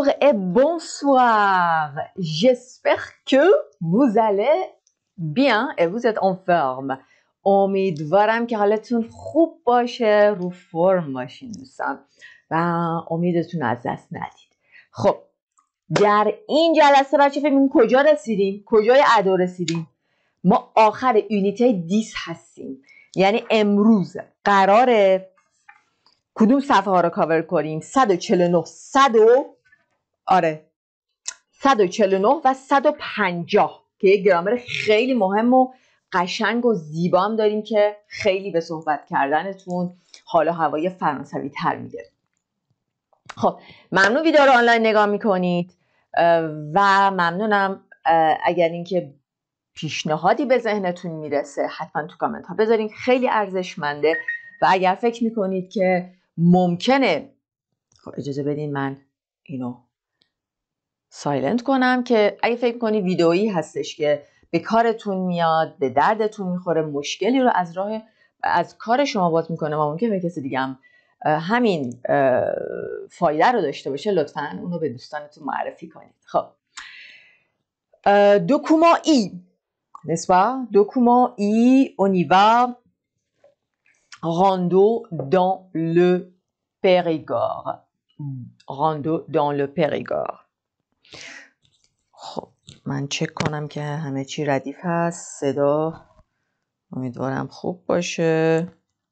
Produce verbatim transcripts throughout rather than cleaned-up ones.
et bonsoir. J'espère que vous allez bien et vous êtes en forme. امیدوارم که حالتون خوب باشه، رو فرم باشین دوستان و امیدتون از دست ندید. خب در این جلسه بچه فکر می‌کنید کجا رسیدیم؟ کجای ادا رسیدیم؟ ما آخر یونیت دیس هستیم، یعنی امروز قراره کدوم صفحه ها رو کاور کنیم؟ صد و چهل و نه صد آره صد و چهل و نه و صد و پنجاه که یک گرامر خیلی مهم و قشنگ و زیبا هم داریم که خیلی به صحبت کردنتون حال و هوای فرانسوی تر میده. خب ممنون ویدیو رو آنلاین نگاه میکنید و ممنونم اگر اینکه پیشنهادی به ذهنتون میرسه حتما تو کامنت ها بذارین، خیلی ارزشمنده. و اگر فکر میکنید که ممکنه، خب اجازه بدین من اینو سایلنت کنم، که اگه فکر کنید ویدئویی هستش که به کارتون میاد، به دردتون میخوره، مشکلی رو از راه از کار شما باز میکنه و ممکنه به کسی دیگه هم همین فایده رو داشته باشه، لطفاً اونو به دوستانتون معرفی کنید. خب دوکومان ای n'est-ce pas? Document I, on y va. Rando dans le Périgord. Rando dans le Périgord. خب من چک کنم که همه چی ردیف هست. صدا امیدوارم خوب باشه.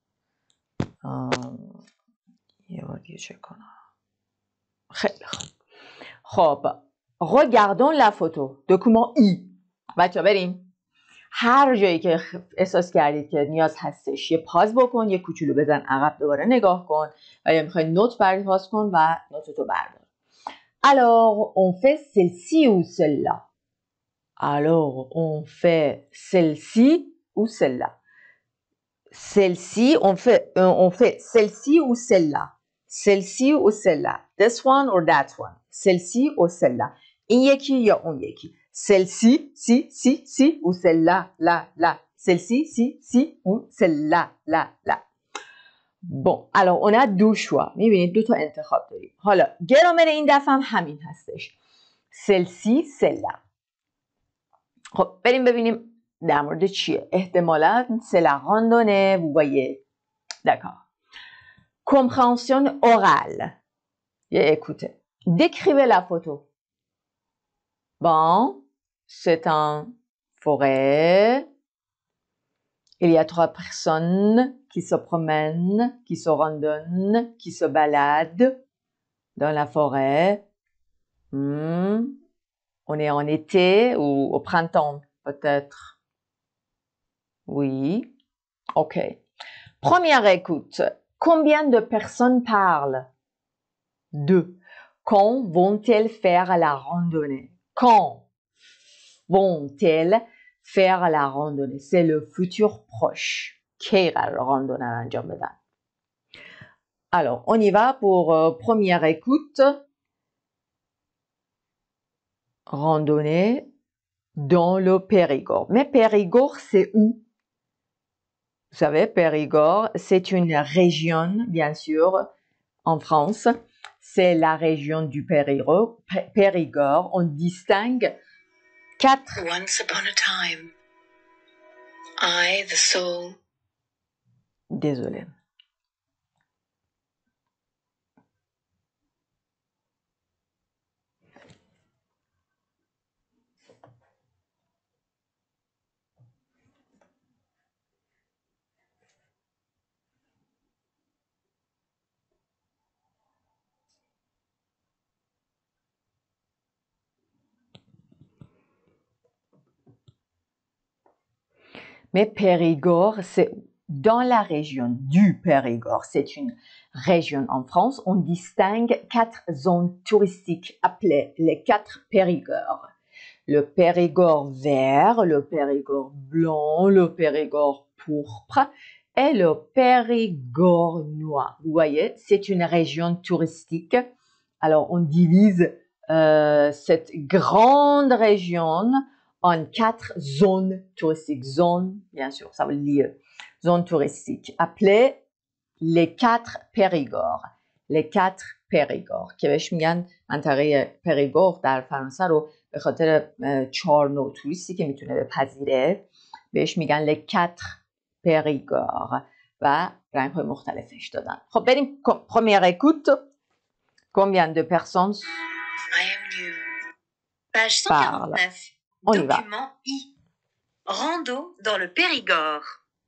یه بار دیگه چک کنم. خیلی خوب. خب regardons la photo. Document I. بچه بریم. هر جایی که احساس کردید که نیاز هستش یه پاز بکن، یه کوچولو بزن عقب، دوباره نگاه کن و یا میخوای نوت بردار پاز کن و نوتتو بردار. Alors on fait celle-ci ou celle-là. Alors on fait celle-ci ou celle-là. Celle-ci on fait euh, on fait celle-ci ou celle-là. Celle-ci ou celle-là. This one or that one. Celle-ci ou celle-là. این یکی یا اون یکی. Celle-ci, si, si, si, ou celle-là, là, là. Celle-ci, si, si, ou celle-là, là, là. Bon, alors on a deux choix. میبینید دو تا انتخاب داریم. حالا گرامر این دفعه هم همین هستش. Celle-ci, celle-là. خب بریم ببینیم در مورد چیه. احتمالاً c'est la randonnée, vous voyez. D'accord. Compréhension orale. Et écoutez. Décrivez la photo. Bon. C'est un forêt. Il y a trois personnes qui se promènent, qui se randonnent, qui se baladent dans la forêt. Hmm. On est en été ou au printemps, peut-être. Oui. OK. Première écoute. Combien de personnes parlent? Deux. Quand vont-elles faire la randonnée? Quand vont-elles faire la randonnée? C'est le futur proche. کی قرار randonnée رو انجام بدن؟ Alors, on y va pour euh, première écoute. Randonnée dans le Périgord. Mais Périgord, c'est où? Vous savez, Périgord, c'est une région, bien sûr, en France. C'est la région du Périgord. Périgord, on distingue quatre. Once upon a time, I, the soul. Désolée. Mais Périgord, c'est dans la région du Périgord. C'est une région en France. On distingue quatre zones touristiques appelées les quatre Périgords. Le Périgord vert, le Périgord blanc, le Périgord pourpre et le Périgord noir. Vous voyez, c'est une région touristique. Alors, on divise euh, cette grande région en quatre zones touristiques. Zones, bien sûr, ça veut dire zones touristiques, appelées les quatre Périgords. les quatre پریگار که بهش میگن منطقه پریگور در فرانسه رو به خاطر چهار نوع توریستی که میتونه بپذیره بهش میگن les quatre périgord و رنگ های مختلفش دادن. خب بریم première écoute. Combien de personnes I am new. Page cent quarante-neuf. On y va. Document I. Rando dans le Périgord.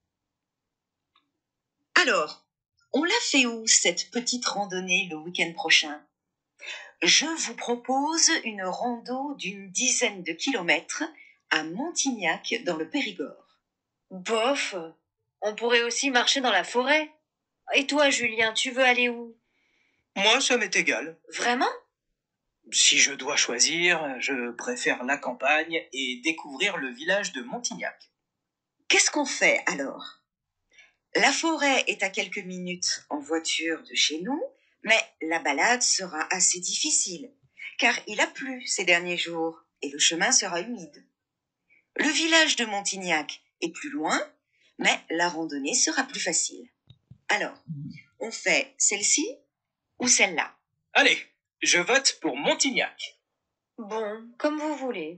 Alors, on l'a fait où cette petite randonnée le week-end prochain? Je vous propose une rando d'une dizaine de kilomètres à Montignac dans le Périgord. Bof, on pourrait aussi marcher dans la forêt. Et toi, Julien, tu veux aller où? Moi, ça m'est égal. Vraiment? Si je dois choisir, je préfère la campagne et découvrir le village de Montignac. Qu'est-ce qu'on fait alors? La forêt est à quelques minutes en voiture de chez nous, mais la balade sera assez difficile, car il a plu ces derniers jours et le chemin sera humide. Le village de Montignac est plus loin, mais la randonnée sera plus facile. Alors, on fait celle-ci ou celle-là? Allez, je vote pour Montignac. Bon, comme vous voulez.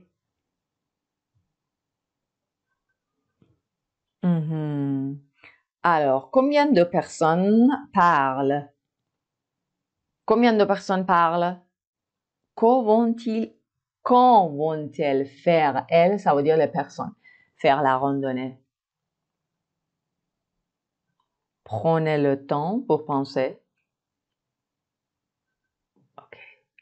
Mm-hmm. Alors, combien de personnes parlent? Combien de personnes parlent? Quand vont-ils, quand vont-elles faire, elles, ça veut dire les personnes, faire la randonnée? Prenez le temps pour penser. Ok.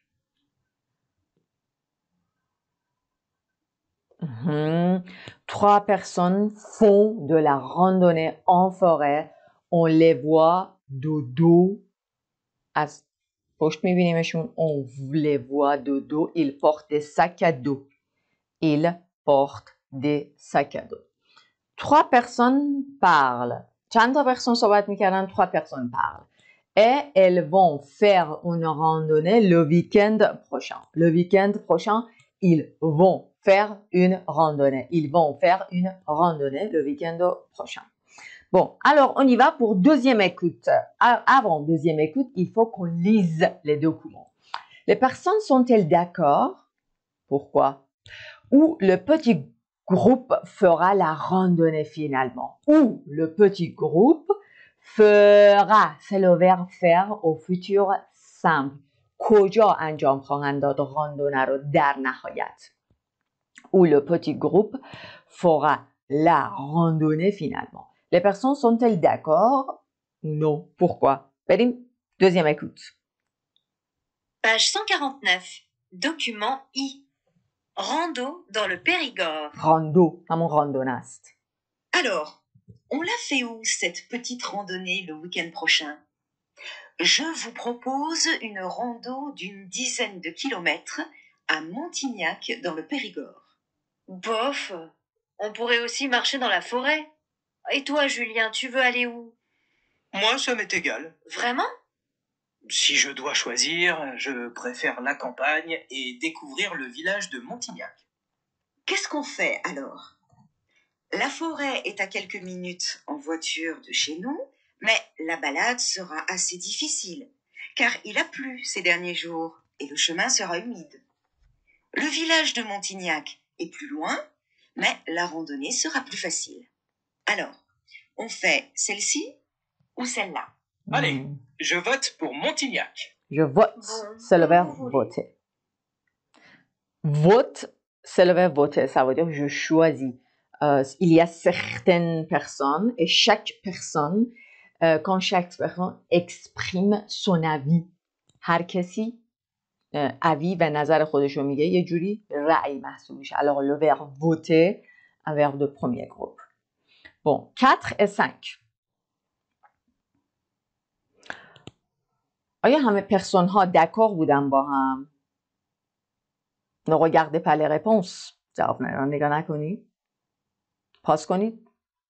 Mm-hmm. Trois personnes font de la randonnée en forêt. On les voit de dos. از پشت میبینیمشون. On les voit de dos. Ils portent des sacs à dos. Ils portent des sacs à dos. Trois personnes parlent. چند تا personnes صحبت میکردن؟ Trois personnes parlent. Et elles vont faire une randonnée le week-end prochain. Le week-end prochain, ils vont faire une randonnée. Ils vont faire une randonnée le week-end prochain. Bon, alors on y va pour deuxième écoute. Avant deuxième écoute, il faut qu'on lise les documents. Les personnes sont-elles d'accord? Pourquoi? Ou le petit groupe fera la randonnée finalement? Ou le petit groupe fera, c'est le verbe faire au futur simple. کجا انجام خواهند داد راندونه رو در نهایت؟ Ou le petit groupe fera la randonnée finalement. Les personnes sont-elles d'accord? Non. Pourquoi? بریم deuxième écoute. Page cent quarante-neuf. Document I. Rando dans le Périgord. Rando, همون راندونه است. Alors, on l'a fait où cette petite randonnée le week-end prochain? Je vous propose une rando d'une dizaine de kilomètres à Montignac dans le Périgord. Bof, on pourrait aussi marcher dans la forêt. Et toi, Julien, tu veux aller où? Moi, ça m'est égal. Vraiment? Si je dois choisir, je préfère la campagne et découvrir le village de Montignac. Qu'est-ce qu'on fait alors? La forêt est à quelques minutes en voiture de chez nous, mais la balade sera assez difficile, car il a plu ces derniers jours et le chemin sera humide. Le village de Montignac est plus loin, mais la randonnée sera plus facile. Alors, on fait celle-ci ou celle-là? Allez, Hmm. je vote pour Montignac. Je vote, Bon, c'est le comme verbe vous voulez. voter. Vote, c'est le verbe voter, ça veut dire je choisis. Euh, il y a certaines personnes et chaque personne, euh, quand chaque personne exprime son avis, هر کسی avis و نظر خودشو میگه یه جوری رأی محسوب میشه. Alors le verbe voter, un verbe de premier groupe. Bon, quatre et cinq. آیا همه پرسون ها دکار بودن با هم؟ Ne regardez pas les réponses. جواب نگاه نکنید. پاس کنید.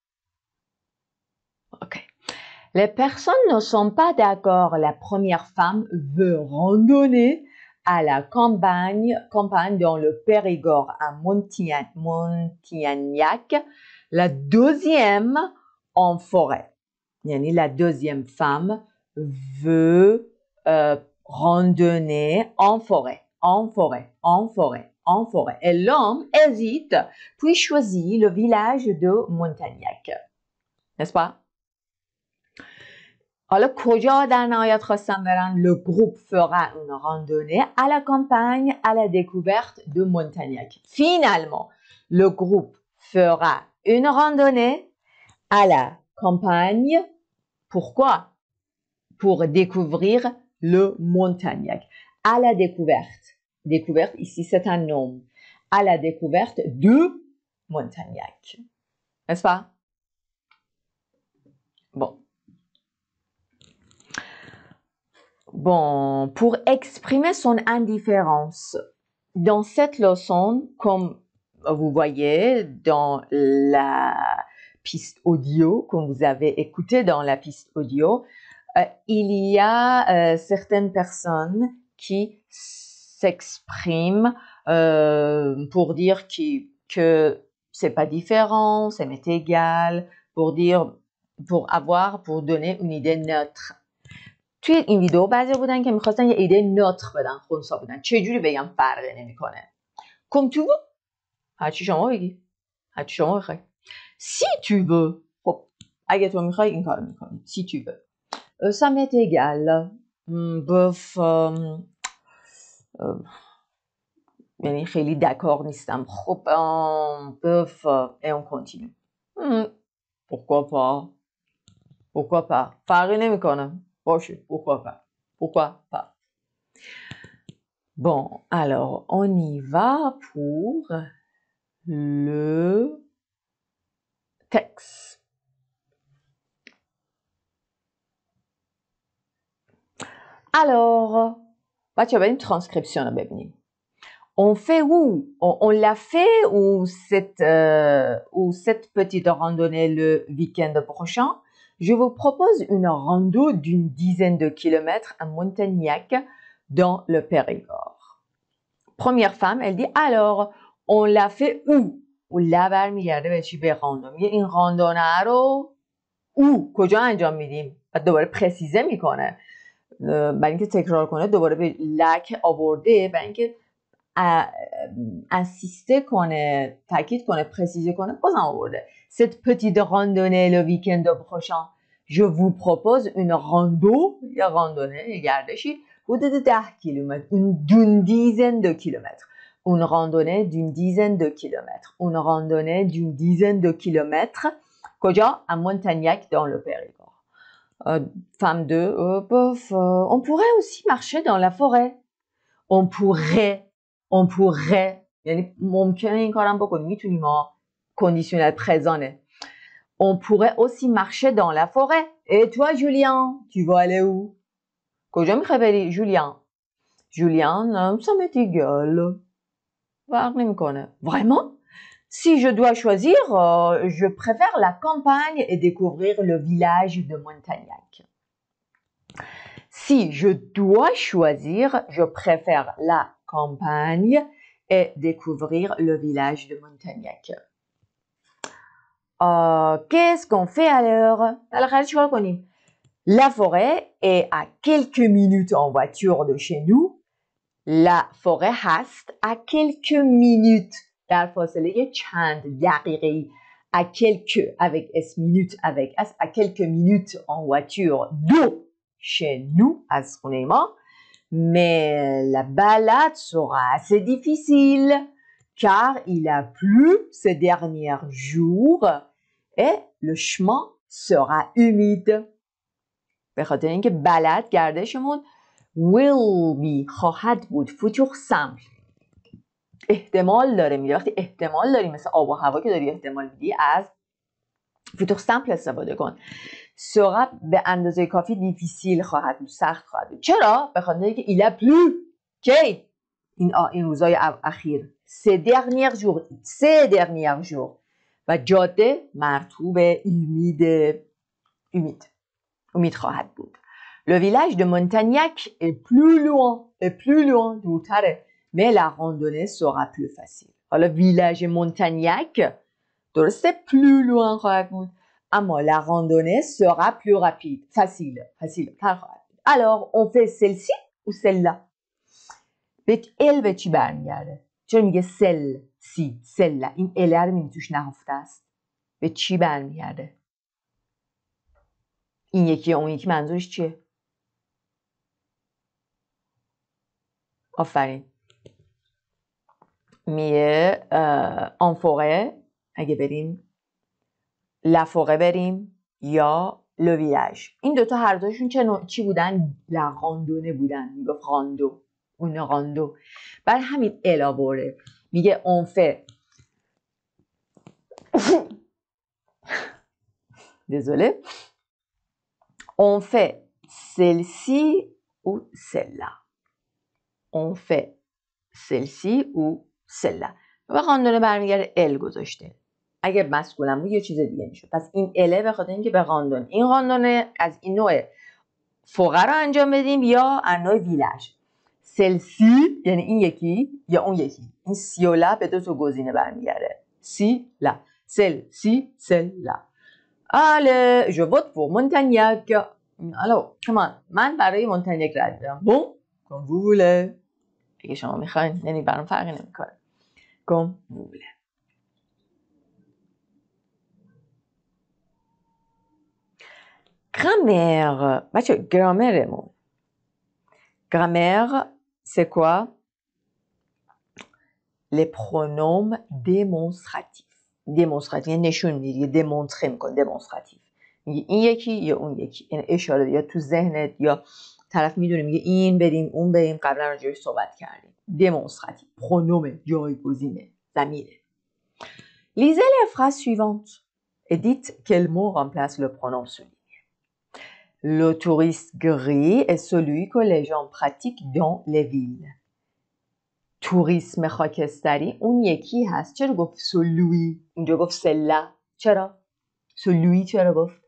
Ok. Les personnes ne sont pas d'accord. La première femme veut randonner à la campagne, campagne dans le Périgord, à Montignac. Montignac. La deuxième en forêt. Yani la deuxième femme veut euh, randonnée en forêt, en forêt, en forêt, en forêt. Et l'homme hésite, puis choisit le village de Montagnac. N'est-ce pas? حالا کجا در نهایت خواستم برن؟ Le groupe fera une randonnée à la campagne à la découverte de Montagnac. Finalement, le groupe fera une randonnée à la campagne. Pourquoi? Pour découvrir le Montagnac. À la découverte. Découverte, ici, c'est un nom. À la découverte de Montagnac. N'est-ce pas? Bon. Bon, pour exprimer son indifférence, dans cette leçon, comme vous voyez dans la piste audio, comme vous avez écouté dans la piste audio, euh, il y a euh, certaines personnes qui s'expriment euh, pour dire qui, que c'est pas différent, ça m'est égal, pour dire, pour avoir, pour donner une idée neutre. توی این ویدیو بعضی بودن که میخواستن یه ایده نوتر بدن، خنثی بودن. چجوری بگم فرقی نمیکنه؟ Comme tu veux. هرچی شما بگی. هرچی شما بخوای. Si tu veux. خب اگه تو میخوای این کارو میکنی. Si tu veux. Euh, ça m'est égal. Bof. یعنی خیلی دکار نیستم. خب bof. Et on continue. Pourquoi pas? Pourquoi pas? فرقی نمیکنه. باشه. Pourquoi pas? Pourquoi pas? Bon, alors, on y va pour le texte. Alors, بچه بریم transcription رو ببینیم. On fait où? On, on l'a fait ou cette, euh, ou cette petite randonnée le week-end prochain? Je vous propose une rando d'une dizaine de kilomètres à Montagnac dans le Périgord. Première femme, elle dit alors, on l'a fait où? او لا برمیگرده به چی؟ به راندو. میگه این راندونه رو او کجا انجام میدیم؟ بعد دوباره پرسیزه میکنه. برای اینکه تکرار کنه دوباره به لک آورده، برای اینکه انسیسته کنه، تاکید کنه، پرسیزه کنه، بازم آورده. Cette petite randonnée le week-end prochain. Je vous propose une rando, یا راندونه، یه گردشی حدود ده کیلومتر، d'une dizaine de kilomètres. Une randonnée d'une dizaine de kilomètres. Une randonnée d'une dizaine de kilomètres. کجا؟ À Montagnac dans le Périgord. Euh, femme deux, euh, bof, euh, on pourrait aussi marcher dans la forêt. On pourrait, on pourrait. یعنی ممکنه این کارم بکنیم، میتونیم ما conditionnel présent. On pourrait aussi marcher dans la forêt. Et toi, Julien, tu vas aller où? کجا میخوای بری Julien? Julien, ça m'est égal. فرق نمیکنه. Vraiment? Si je dois choisir, euh, je préfère la campagne et découvrir le village de Montagnac. Si je dois choisir, je préfère la campagne et découvrir le village de Montagnac. Euh, qu'est-ce qu'on fait alors? La forêt est à quelques minutes en voiture de chez nous. La forêt هست à quelques minutes در فاصله چند دقیقه. À quelques avec s minutes avec s à quelques minutes en voiture de chez nous از خونه ما. Mais la balade sera assez difficile car il a plu ces derniers jours et le chemin sera humide. به خاطر اینکه بلد گردشمون will be خواهد بود futur simple احتمال داره میده. وقتی احتمال داری مثل آب و هوا که داری احتمال میدی از futur simple استفاده کن. sera به اندازه کافی difficile خواهد بود، سخت خواهد بود. چرا؟ به خاطر اینکه il a plu کی این این روزهای اخیر ces derniers jours ces derniers jours و جاده مرطوب humide humide humide خواهد بود. Le village de Montagnac est plus loin, est plus loin دورتره. Mais la randonnée sera plus facile. حالا village Montagnac درسته plus loin خواهد بود. اما la randonnée sera plus rapide. facile. facile. تر خواهد بود. alors on fait celle-ci ou celle-là به ال به چی برمیگرده چرا میگه سل سی سل این ال رو میبینی توش نهفته است به چی برمیگرده این یکی اون یکی منظورش چیه آفرین میگه آنفوقه اگه بریم لفوقه بریم یا لویاژ این دوتا هر دوشون چه نوع چی بودن لغاندونه بودن میگفت غاندو اون غاندو بر همین الابوره میگه اونفه désolé on fait celle-ci ou celle-là on fait celle-ci ou celle-là و غاندونه برمیگرده ال گذاشته اگه مسکولم بود یه چیز دیگه میشد پس این اله به خاطر اینکه به غاندون این غاندونه از این نوع فوقه رو انجام بدیم یا از نوع ویلش سلسی یعنی این یکی یا اون یکی این سی و لا به دو تا گزینه برمیگرده سی لا سل سی سل لا آله جو vote pour Montagnac الو کمان من برای مونتانیک رای میدم بون کم ووله اگه شما میخواین یعنی برام فرقی نمیکنه کم ووله grammaire بچه گرامرمون grammaire c'est quoi les pronoms démonstratifs démonstratif یعنی نشون میدی démontrer میکن démonstratif میگه این یکی یا اون یکی یعنی اشاره یا تو ذهنت یا طرف میدونه میگه این بریم اون بریم قبلا راجعش صحبت کردیم démonstratif pronom جایگزینه ضمیره lisez les phrases suivantes et dites quel mot remplace le pronom souligné. Le touriste gris est celui que les gens pratiquent dans les villes. توریسم خاکستری اون یکی هست چرا گفت سلوی اینجا گفت سلا چرا سلوی چرا گفت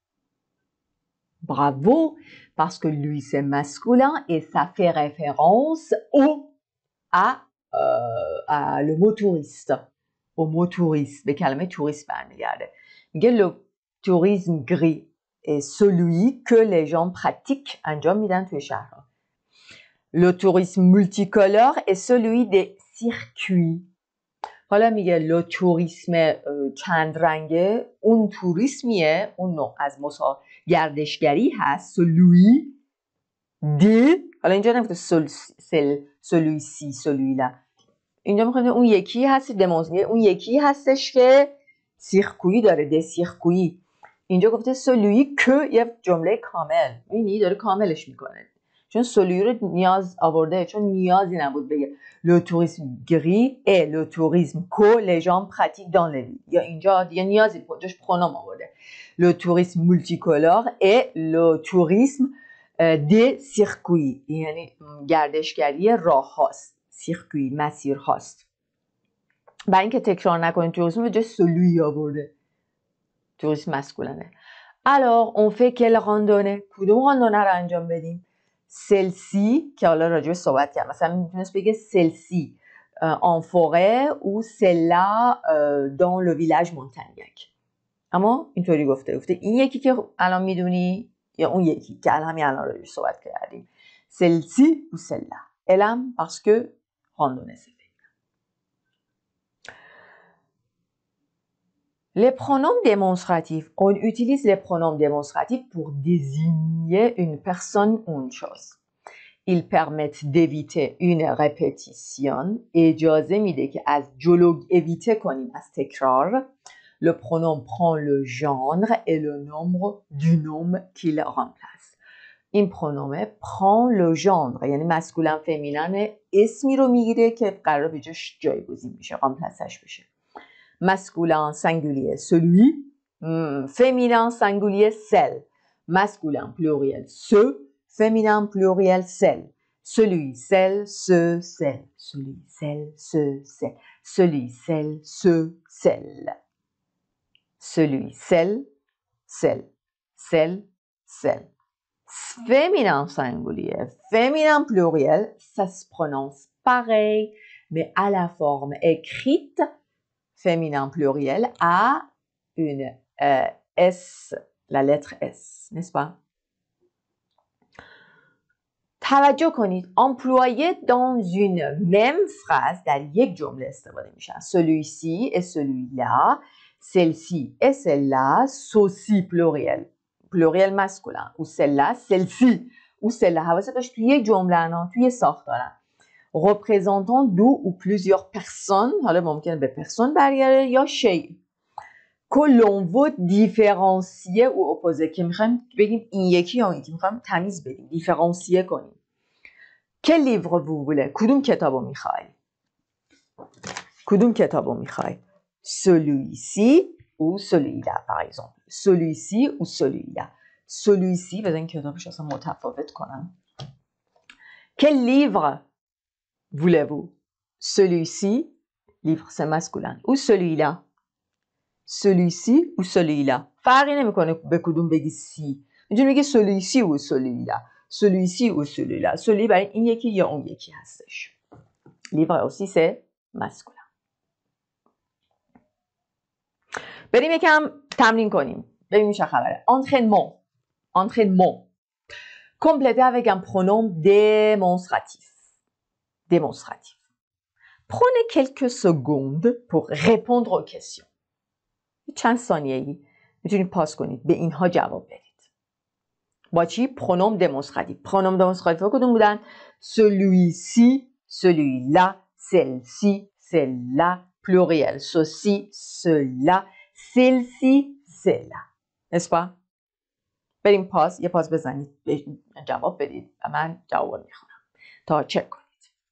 bravo parce que lui c'est masculin et ça fait référence au à euh, à le mot touriste au mot touriste به کلمه توریست برمیگرده میگه le tourisme gris est celui que les gens pratiquent انجام میدن توی شهرها Le tourisme multicolore est celui des circuits. حالا میگه لو توریسم چند رنگه اون توریسمیه اون نوع از مسا گردشگری هست celui de حالا اینجا نمیگه سل سل celui ci celui là اینجا میخواد اون یکی هست دمونستره اون یکی هستش که سیرکویی داره ده سیرکویی اینجا گفته celui که یه جمله کامل اینی داره کاملش میکنه چون سلوی رو نیاز آورده چون نیازی نبود بگه le tourisme gris et le tourisme que les gens pratiquent dans les villes یا اینجا دیگه نیازی جاش پرونوم آورده le tourisme multicolore et le tourisme des circuits یعنی گردشگری راه هاست سیرکوی مسیر هاست برای اینکه تکرار نکنید توریسم به جای سلوی آورده توریسم مسکولنه alors on fait quelle randonnée کدوم راندونه رو انجام بدیم celle-ci که حالا راجع به صحبت کردم مثلا میتونست بگه celle-ci en forêt ou celle-là dans le village Montagnac اما اینطوری گفته گفته این یکی که الان میدونی یا اون یکی که الان همین الان راجع صحبت کردیم celle-ci ou celle-là elm parce que randonnée c'est fait Les pronoms démonstratifs. On utilise les pronoms démonstratifs pour désigner une personne ou une chose. Ils permettent d'éviter une répétition. اجازه میده که از جلو éviter کنیم از تکرار. Le pronom prend le genre et le nombre du nom qu'il remplace. این پرونوم prend le genre یعنی مسکولن فمینن اسمی رو میگیره که قرار به جاش جایگزین میشه remplaceش بشه. Masculin singulier celui, hmm, féminin singulier celle, masculin pluriel ce, féminin pluriel celle, celui, celle, ce, celle, celui, celle, ce, celle, celui, celle, ce, celle, celui, celle, celle, celle, celle. Féminin singulier, féminin pluriel, ça se prononce pareil, mais à la forme écrite, féminin pluriel a une euh, S, la lettre S, n'est-ce pas? توجه کنید employé dans une même phrase در یک جمله استفاده میشن. celui-ci et celui-là, celle-ci et celle-là, ceci pluriel pluriel masculin ou celle-là, celle-ci ou celle-là. حواست باشه توی یک جمله نه، توی ساختارن. représentant دو ou plusieurs personnes، حالا ممکنه به پرسون برگرده یا شی. que l'on veut différencier ou opposer، که میخوایم بگیم این یکی یا این یکی، میخوایم تمیز بدیم، دیفرانسیه کنیم. quel livre vous voulez؟ کدوم کتابو میخوای؟ کدوم کتابو میخوای؟ celui-ci ou celui-là par exemple. celui-ci ou celui-là. celui-ci بذارین کتابش اصلا متفاوت کنم. quel livre voulez-vous؟ celui-ci، livre c'est masculin، ou celui-là. celui-ci ou celui-là. فرقی نمیکنه به کدوم بگی سی. میتونی بگی celui-ci ou celui-là. celui-ci ou celui-là. celui برای این یکی یا اون یکی هستش. livre aussi c'est masculin. بریم یکم تمرین کنیم. ببینیم چه خبره. entraînement. entraînement. complété avec un pronom démonstratif. démonstratif. Prenez quelques secondes pour répondre aux questions. چند ثانیه‌ای میتونید پاس کنید به اینها جواب بدید. با چی؟ پرونوم دمونستراتیو. پرونوم دمونستراتیو کدوم بودن؟ celui-ci, celui-là, celle-ci, celle-là, pluriel, ceci, cela, celle-ci, celle-là. n'est-ce pas؟ بریم پاس، یه پاس بزنید جواب بدید و من جواب میخونم تا چک کنید.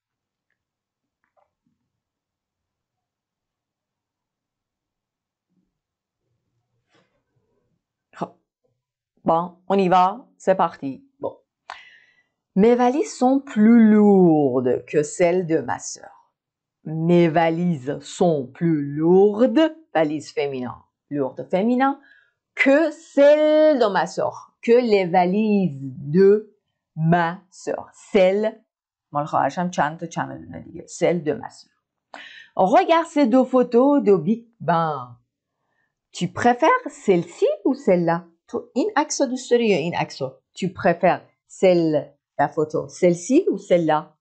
Bon, on y va, c'est parti. Bon. Mes valises sont plus lourdes que celles de ma sœur. Mes valises sont plus lourdes, valise féminin, lourde féminin, que celles de ma sœur, que les valises de ma sœur. Celles, celles de ma sœur. Regarde ces deux photos de Big Bang. Tu préfères celle-ci ou celle-là? تو این عکس رو دوست داری یا این عکس رو؟ Tu préfères celle la photo celle-ci ou celle-là?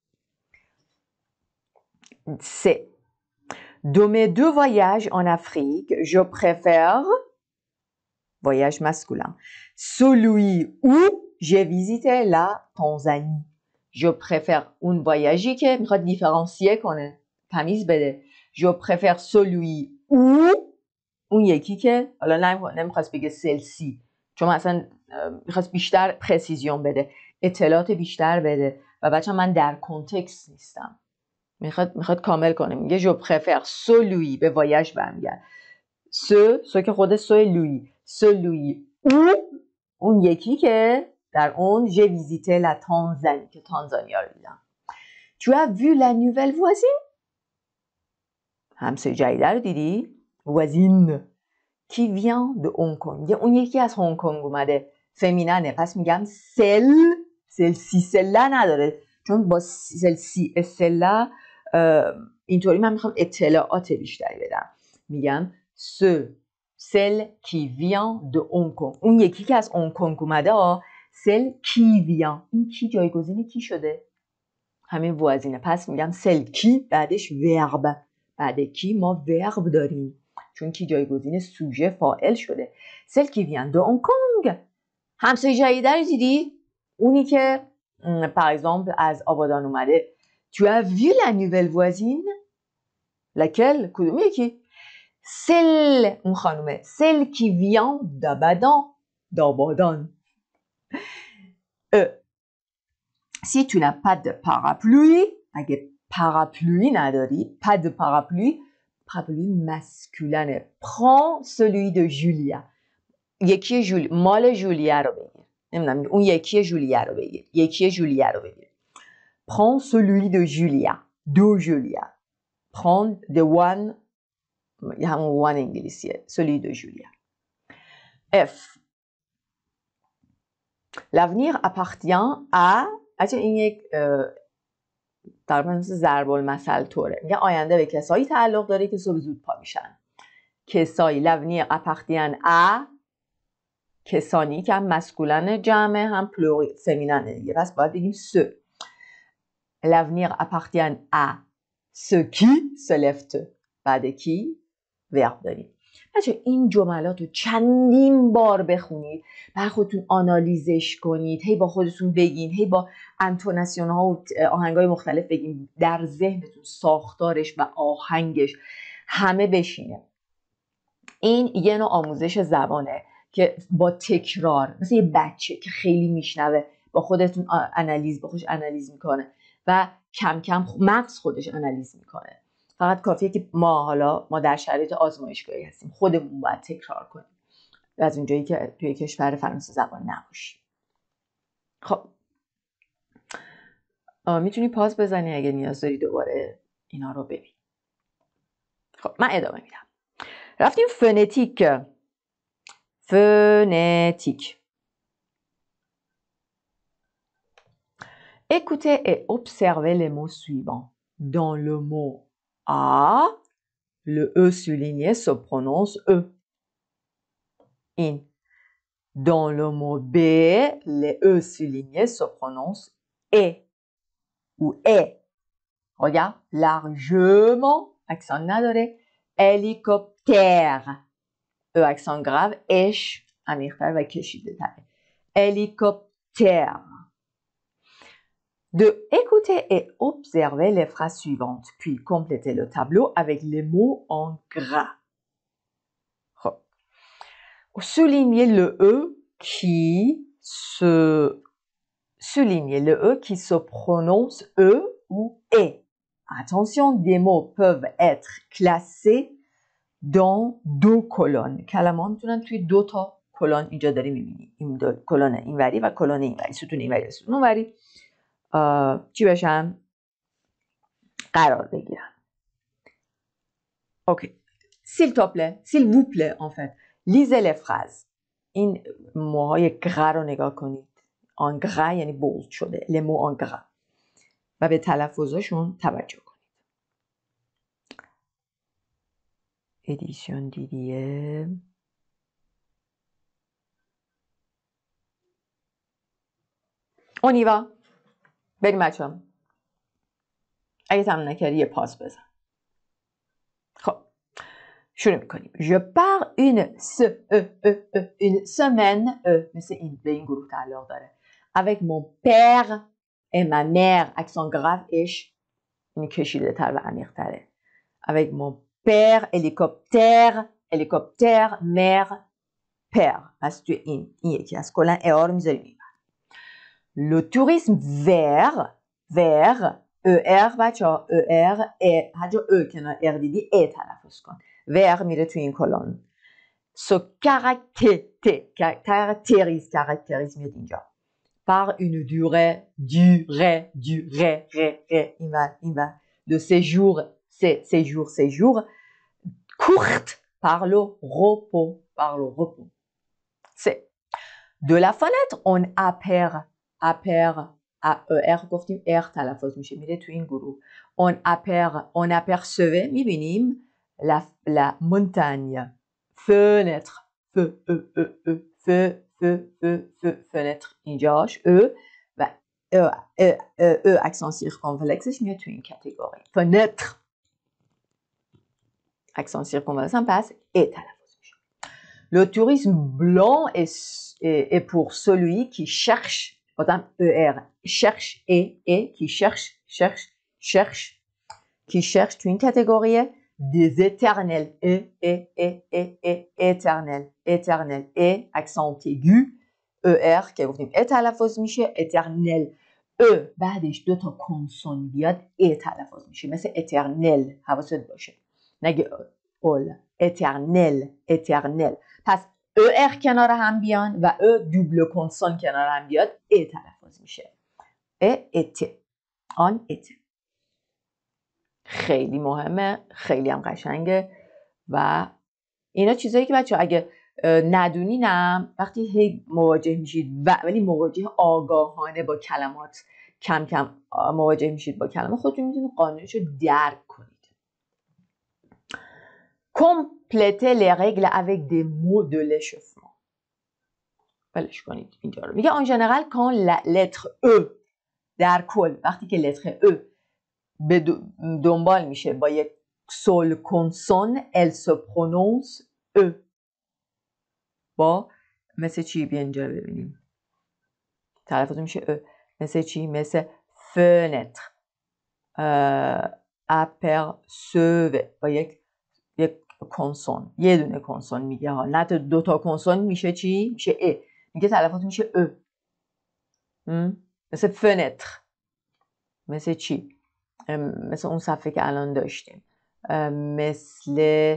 C'est de mes deux voyages en Afrique, je préfère voyage masculin celui où j'ai visité la Tanzanie. Je préfère اون voyagی که میخواد دیفرانسیه کنه، تمیز بده. Je préfère celui où اون یکی که حالا نمیخواست بگه celle-ci چون اصلا میخواست بیشتر پرسیزیون بده، اطلاعات بیشتر بده و بچه من در کنتکست نیستم، میخواد میخواد کامل کنه. میگه جو پرفر celui به وایاژ برمیگرد. سو سو که خود سو لوی celui او اون یکی که در اون j'ai visité la Tanzanie که تانزانیا رو دیدم. Tu as vu la nouvelle voisine؟ همسایه جدیده رو دیدی؟ voisine qui vient de Hong Kong. یه اون یکی از هنگ کنگ اومده، فمیننه، پس میگم سل سل-سی سلا نداره چون با سل-سی سلا اینطوری من میخوام اطلاعات بیشتری بدم. میگم ce celle qui vient de Hong Kong. اون یکی که از هنگ کنگ اومده ها celle qui vient. این کی جایگزین کی شده؟ همین voisine. پس میگم celle qui بعدش verb. بعد کی ما verb داریم چون کی جایگزین سوژه فاعل شده. celle qui vient de Hong Kong. همسایه جدیده رو دیدی؟ اونی که par exemple از آبادان اومده. Tu as vu la nouvelle voisine؟ laquelle؟ کدوم یکی؟ celle اون خانومه celle qui vient d'Abadan d'Abadan. euh, si tu n'as pas de parapluie اگه parapluie نداری pas de parapluie parapluie masculin. prends celui de Julia. یکی جولی مال جولیا رو بگیر. نمیدونم اون یکی جولیا رو بگیر. یکی جولیا رو بگیر. prends celui de Julia. de Julia. prends the one همون one انگلیسیه. celui de Julia. F. L'avenir appartient à اچه این یک در مثل ضرب المثل طوره. میگه آینده به کسایی تعلق داره که صبح زود پا میشن. کسایی l'avenir appartient à کسانی که هم مسکولن جمعه هم پلوری فمیننه دیگه. پس باید بگیم سو. l'avenir appartient à ceux qui se lèvent بعد کی verb داریم. بچه این جملات رو چندین بار بخونید، بعد خودتون آنالیزش کنید، هی با خودتون بگین، هی با انتوناسیون ها و آهنگ های مختلف بگین، در ذهنتون ساختارش و آهنگش همه بشینه. این یه نوع آموزش زبانه که با تکرار، مثل یه بچه که خیلی میشنوه با خودتون آنالیز با خودش آنالیز میکنه و کم کم مغز خودش آنالیز میکنه. فقط کافیه که ما حالا ما در شرایط آزمایشگاهی هستیم، خودمون باید تکرار کنیم از اونجایی که توی کشور فرانسه زبان نباشیم. خب میتونی پاس بزنی اگه نیاز داری دوباره اینا رو ببین. خب من ادامه میدم. رفتیم فونتیک. فونتیک. Écoutez et observez les mots suivants. Dans le mot A, le E souligné se prononce E. In. Dans le mot B, les E soulignés se prononcent E ou E. Regarde, largement, accent نداره. Hélicoptère. E accent grave, اش عمیق‌تر و کشیده تره. Hélicoptère. De écouter et observer les phrases suivantes, puis compléter le tableau avec les mots en gras. Oh. Soulignez le E qui se soulignez le E qui se prononce E ou E. Attention, des mots peuvent être classés dans deux colonnes. کلمات میتونن توی دو تا کلون اینجا داری میبینی. این دو کلون اینوری و کلون اینوری، ستون اینوری و ستون اونوری چی بشن؟ قرار بگیرن. اوکی. s'il te plaît, s'il vous plaît en fait, lisez les phrases. این موهای گرا رو نگاه کنید. en gras یعنی بولد شده. les mots en gras. و به تلفظشون توجه کنید. ادیشن دیدیه. on y va. بریم بچه هم. اگه تمام نکردی یه پاس بزن. خب شروع میکنیم. Je pars une se e e e une semaine e مثل این به این گروه تعلق داره. Avec mon père et ma mère accent grave اش این کشیده تر و عمیق تره. Avec mon père hélicoptère hélicoptère mère père. پس توی این این یکی از کلا ار رو میذاریم. Le tourisme vers vers er بچه ها er e هر جا e کنار er دیدی e تلفظ کن. vers میره توی این کلون. se caractérise caractérise میاد اینجا. par une durée durée durée ré این و این و de séjour séjour séjour courte par le repos par le repos. c'est de la fenêtre on aperçoit aper er گفتیم er تلفظ میشه میره تو این گروه. on aper on apercevait میبینیم la la montagne. fenêtre fe e e e fe fe fe fe fenêtre اینجاش e و e e e accent circonflexش میاد تو این کاتگوری. fenêtre accent circonflexe هم پس e تلفظ میشه. le tourisme blanc est est pour celui qui cherche Autant er cherche et et qui cherche cherche cherche qui cherche une catégorie des éternels et et et et et éternel éternel et accent aigu er که گفتیم ا تلفظ میشه éternel e بعدش دو تا کنسون بیاد ا تلفظ میشه مثل éternel حواست باشه نگه اول éternel éternel پس er کنار هم بیان و e دوبل کنسون کنار هم بیاد ا تلفظ میشه. ا ات آن ات خیلی مهمه، خیلی هم قشنگه و اینا چیزایی که بچه اگه ندونینم وقتی هی مواجه میشید و ولی مواجه آگاهانه با کلمات کم کم مواجه میشید با کلمات خودتون میتونید قانونش رو درک کنید. Complétez les règles avec des mots de l'échauffement. بلش کنید اینجا رو. میگه en général quand la lettre E در کل وقتی که لتر او به دنبال میشه با یک سول کنسون ال سو پرونونس او. با مثل چی؟ بیا اینجا ببینیم تلفظ میشه او. مثل چی؟ مثل فنتر، اپرسوو با یک یک کنسون، یه دونه کنسون میگه ها، نه دو تا کنسون میشه چی؟ میشه ا. میگه تلفظ میشه او. مثل فنتر، مثل چی؟ مثل اون صفحه که الان داشتیم، مثل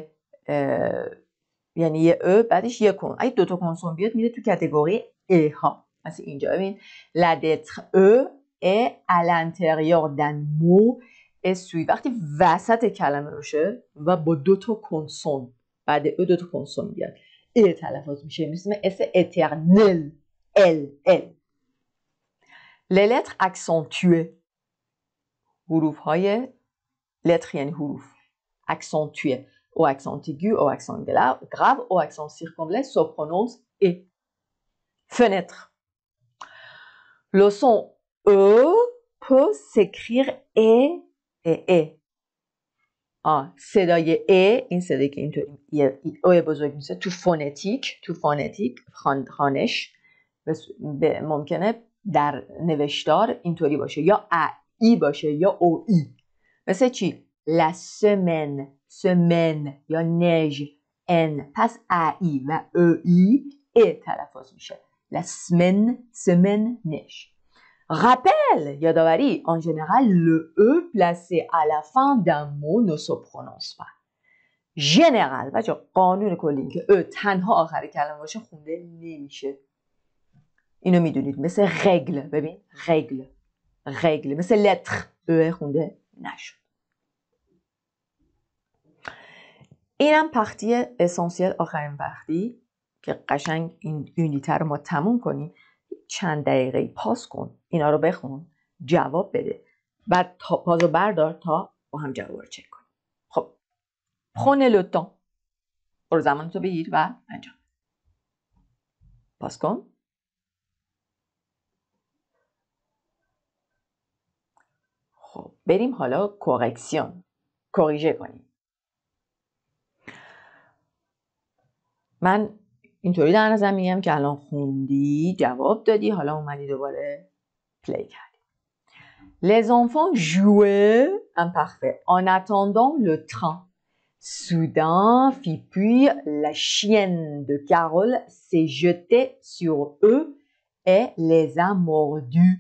یعنی یه او بعدش یه کن، اگه دو تا کنسون بیاد میره تو کاتگوری ای ها. مثل اینجا ببین la lettre E est à l'intérieur d'un mot et suit. وقتی وسط کلمه باشه و با دو تا کنسون، بعد او دو تا کنسون بیاد ای تلفظ میشه، مثل اس éternel ال ال. les lettres accentuées، حروف های lettres یعنی حروف accentuées au accent aigu, au accent grave, au accent circonflexe se prononce et. Fenêtre. Le son E peut s'écrire E et E. آه صدای E، این صدایی که اینطوری یه او بزرگ میشه تو فونتیک، تو فونتیک خوانش ممکنه در نوشتار اینطوری باشه، یا ا ای باشه یا او ای. مثل چی؟ la semaine، semaine یا neige n، پس ای و او ای ای تلفظ میشه. la semaine، semaine، neige. rappel، یادآوری، en général le e placé à la fin d'un mot ne se prononce pas. général بچه قانون کلی این که او تنها آخر کلمه باشه خونده نمیشه. اینو میدونید، مثل رگل، ببین رگل رگل مثل لتر او خونده نشد. اینم پختی اسانسیل، آخرین پختی که قشنگ این یونیتر رو ما تموم کنیم. چند دقیقه پاس کن، اینا رو بخون، جواب بده، بعد تا پازو بردار تا با هم جواب رو چک کنیم. خب prenez le temps، برو زمان تو بگیر و انجام پاس کن. خب بریم حالا کورکسیون، کوریژه کنیم. من اینطوری در نظر میگم که الان خوندی، جواب دادی، حالا اومدی دوباره پلی کردی. Les enfants jouaient imparfait en attendant le train. Soudain, puis la chienne de Carole s'est jetée sur eux et les a mordus.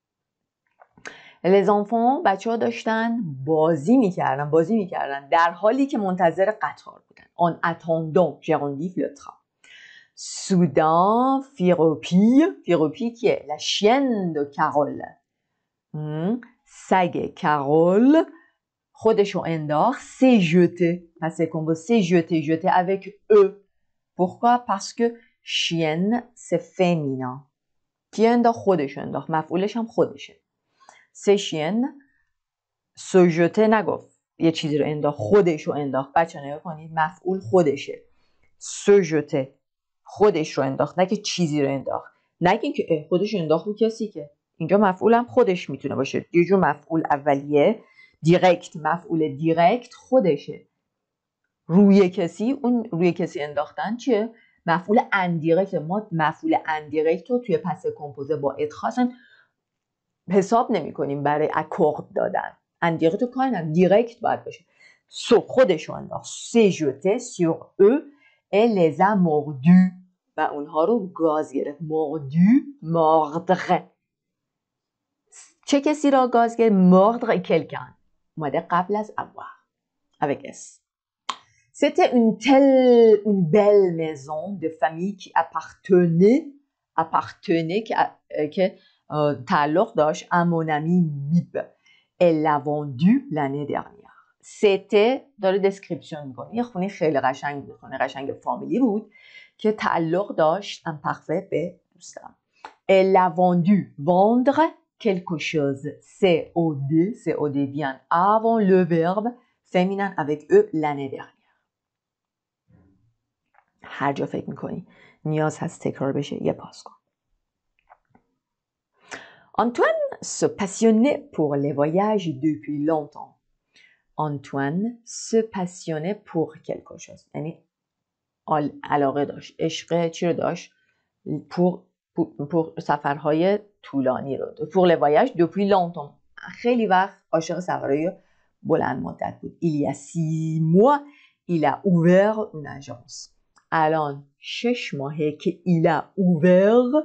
Les enfants بچه ها داشتن بازی میکردن بازی میکردن در حالی که منتظر قطار بودن. En attendant gérondif le train. Soudain, Firopi, Firopi qui est la chienne de Carole. Hmm. سگ کارول خودشو انداخت، s'est jeté. Parce qu'on veut s'est jeté, jeté avec E. Pourquoi? Parce que chienne c'est féminin. کی انداخت؟ خودشو انداخت، مفعولش هم خودشه. سه chienne se jeter نگفت یه چیزی رو انداخت، خودشو انداخت. بچه نگاه کنید، مفعول خودشه. se jeter خودش رو انداخت، نه که چیزی رو انداخت، نه که خودش رو انداخت رو کسی، که اینجا مفعول هم خودش میتونه باشه. یه جور مفعول اولیه دیرکت، مفعول دیرکت خودشه. روی کسی، اون روی کسی انداختن چیه؟ مفعول اندیرکت. ما مفعول اندیرکت رو توی پس کمپوزه با ادخاصن حساب نمی کنیم برای اکورد دادن. اندیرکت رو کار نداریم، دیرکت باید باشه. سو خودش رو انداخت، s'est jeté sur eux et les a mordus و اونها رو گاز گرفت. mordu، mordre. چه کسی را گاز گرفت؟ mordre quelqu'un. اومده قبل از avoir avec S. C'était une telle, une belle maison de famille qui appartenait, appartenait, که تعلق داشت à mon ami Mib. Elle l'a vendu l'année dernière. C'était داره دسکریپشن میکنه. یه خونه خیلی قشنگ بود، خونه قشنگ فامیلی بود که تعلق داشت imparfait به دوستم. Elle l'a vendu, vendre quelque chose. C O D, C O D vient avant le verbe féminin avec E l'année dernière. هر جا فکر میکنی نیاز هست تکرار بشه، یه پاس کن. Antoine se passionnait pour les voyages depuis longtemps. Antoine se passionnait pour quelque chose. یعنی علاقه داشت. عشق چی رو داشت؟ pour, pour, pour سفرهای طولانی رو. pour les voyages depuis longtemps. خیلی وقت عاشق سفرهای بلند مدت بود. Il y a six mois, il a ouvert une agence. الان شش ماهه که il a ouvert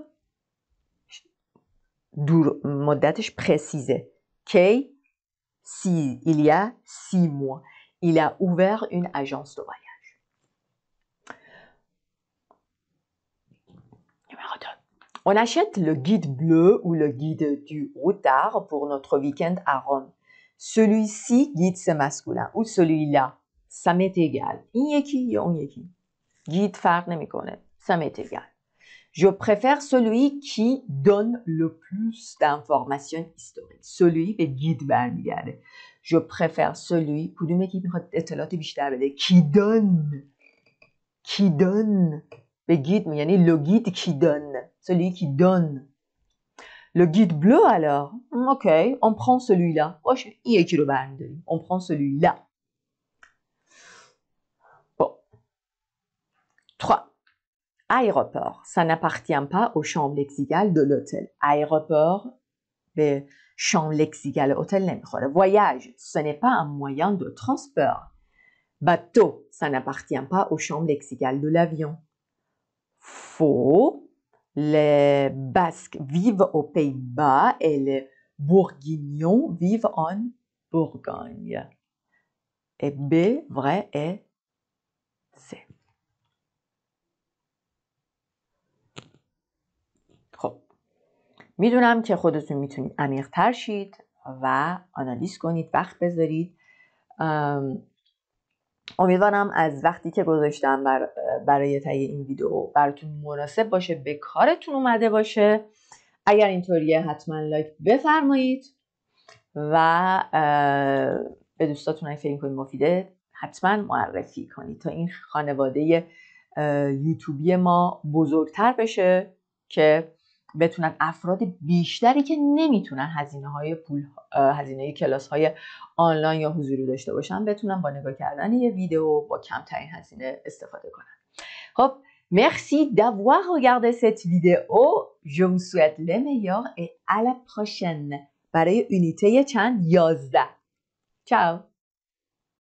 دور مدتش پرسیزه. کی؟ Si, il y a six mois. Il a ouvert une agence de voyage. Numéro deux. On achète le guide bleu ou le guide du routard pour notre week-end à Rome. Celui-ci, guide c'est masculin, ou celui-là, ça m'est égal. این یکی یا اون یکی. Guide فرق نمیکنه. Ça m'est égal. Je préfère celui qui donne le plus d'informations historiques. Celui به guide برمیگرده. Je préfère celui کدومه که میخواد اطلاعات بیشتر بده. Qui donne. Qui donne. به guide یعنی le guide qui donne. Celui qui donne. Le guide bleu alors. Ok, on prend celui-là. باشه این یکی رو برمیداریم. On prend celui-là. Bon. trois. Aéroport, ça n'appartient pas aux chambres lexicales de l'hôtel. Aéroport, به chambre lexicale hôtel نمیخوره. Voyage, ce n'est pas un moyen de transport. Bateau, ça n'appartient pas aux chambres lexicales de l'avion. Faux, les Basques vivent aux Pays-Bas et les Bourguignons vivent en Bourgogne. Et B, vrai, et C. خب میدونم که خودتون میتونید عمیق‌تر شید و آنالیز کنید، وقت بذارید. امیدوارم از وقتی که گذاشتم بر برای تهیه این ویدیو براتون مناسب باشه، به کارتون اومده باشه. اگر اینطوریه حتما لایک بفرمایید و به دوستاتون اگه فکر کنید مفیده حتما معرفی کنید تا این خانواده یوتیوبی ما بزرگتر بشه که بتونن افراد بیشتری که نمیتونن هزینه های پول هزینه کلاس های آنلاین یا حضوری داشته باشن بتونن با نگاه کردن یه ویدیو با کمترین هزینه استفاده کنن. خب merci d'avoir regardé cette vidéo. Je vous souhaite le meilleur et à la prochaine برای یونیته چند؟ یازده. Ciao.